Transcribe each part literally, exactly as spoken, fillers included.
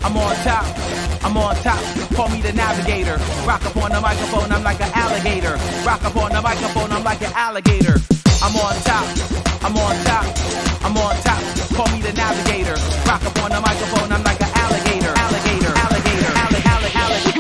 I'm on top, I'm on top, call me the navigator. Rock up on the microphone, I'm like an alligator. Rock up on the microphone, I'm like an alligator. I'm on top, I'm on top, I'm on top, call me the navigator. Rock up on the microphone, I'm like an alligator. Alligator, alligator, alligator, alligator.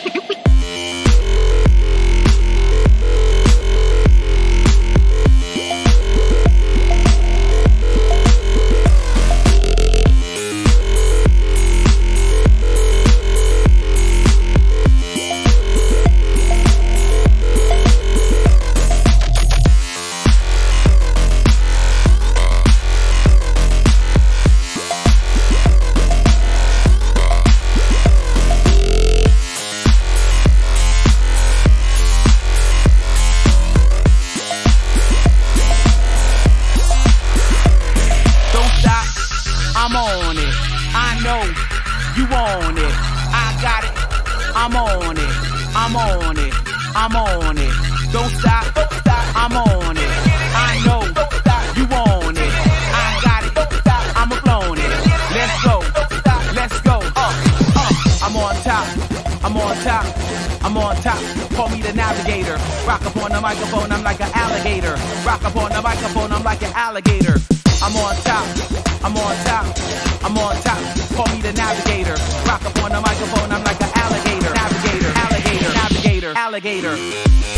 I'm on it, I know you want it, I got it, I'm on it, I'm on it, I'm on it, don't stop, don't stop, I'm on it, I know you want it, I got it, I'm a-flowing it, let's go, let's go, uh, uh, I'm on top, I'm on top, I'm on top, call me the navigator, rock up on the microphone, I'm like an alligator, rock up on the microphone, I'm like an alligator. I'm on top, I'm on top, I'm on top, call me the navigator. Rock up on the microphone, I'm like an alligator. Navigator, alligator, navigator, alligator.